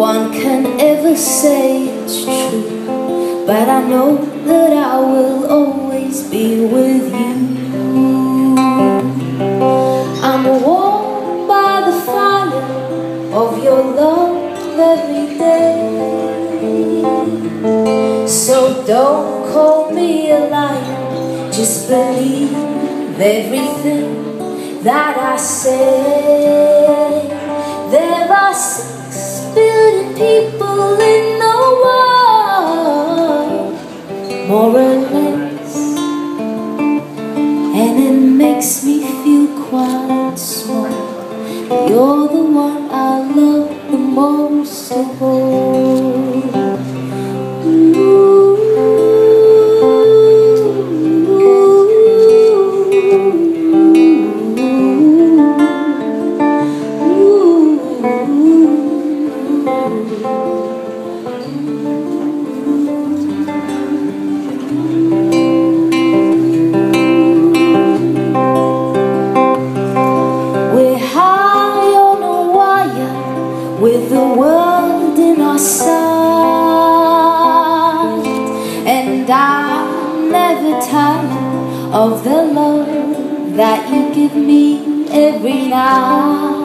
one can ever say it's true, but I know that I will always be with you. I'm warmed by the fire of your love every day, so don't call me a liar, just believe everything that I say. There are 6 billion people in the world, more or less, and it makes me feel quite small. You're the one I love the most of all. With the world in our sight, and I'm never tired of the love that you give me every night.